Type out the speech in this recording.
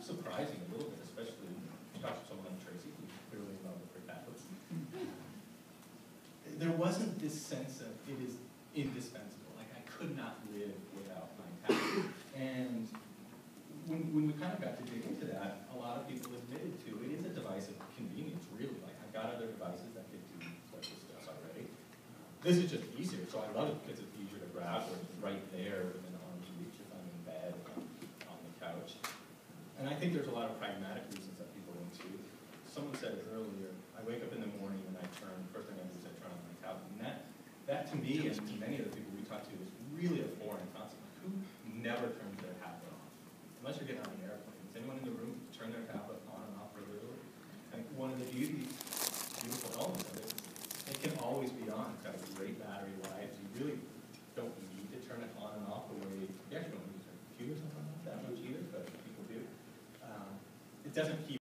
surprising a little bit, especially when you talk to someone like Tracy, who's clearly in love with her tablets. There wasn't this sense of it is indispensable. Like I could not live without my tablet. And when we kind of got to dig into that, a lot of people admitted to it is a device of convenience, really. Like I've got other devices that could do such as this already. This is just easier, so I love it because it's easier to grab, or it's right there within arm's reach if I'm in bed or on the couch. And I think there's a lot of pragmatic reasons that people into. Someone said it earlier, I wake up in the morning and first thing I do is I turn on my tablet. And that to me, and to many of the people we talk to, is really a foreign concept. Who never turns their tablet off? Unless you're getting on an airplane. Does anyone in the room turn their tablet on and off regularly? I think one of the beautiful elements of it is it can always be on. It's got a great battery life. You really don't need to turn it on and off the way, you actually don't use a computer or something like that much either, but people do. It doesn't keep